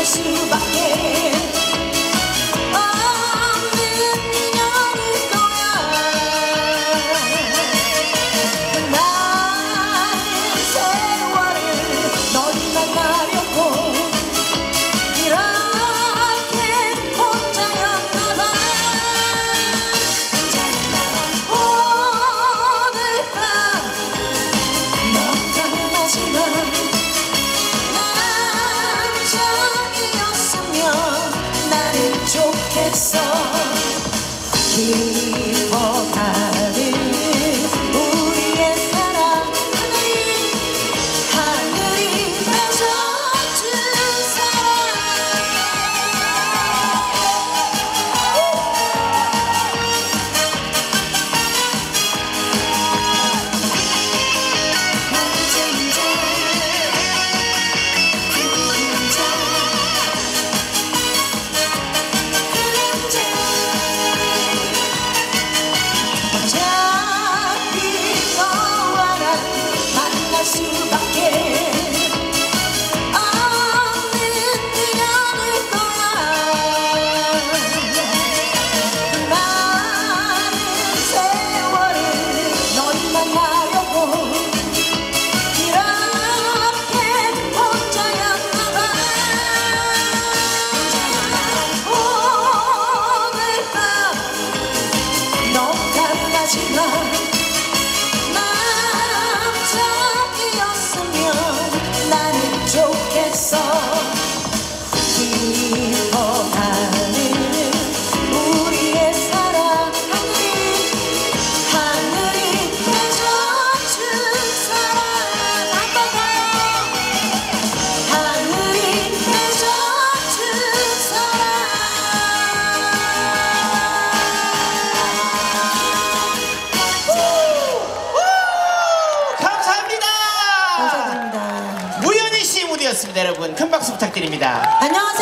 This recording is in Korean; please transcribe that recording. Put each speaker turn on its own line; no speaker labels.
수밖에 없는 인연일 거야. 나의 세월을 널 만나려고 이렇게 혼자였나봐. 오늘 밤 넌 가능하지만 남자이었으면 나는 좋겠어. 깊어가는 우리의 사랑이 하늘이 맺어준 사랑. 어차피 너와 난 만날 수밖에 없는 인연일 거야. 많은 세월을 널 만나려고 이렇게 혼자였나봐. 오늘 밤 넌 가능하지만 남자이었으면 나는 좋겠어. 깊어가는 우리의 사랑이 하늘이 맺어준 사랑. 한번 더요. 하늘이 맺어준 사랑.
감사합니다.
감사드립니다.
우연희 씨 무대였습니다. 여러분 큰 박수 부탁드립니다.
안녕하세요.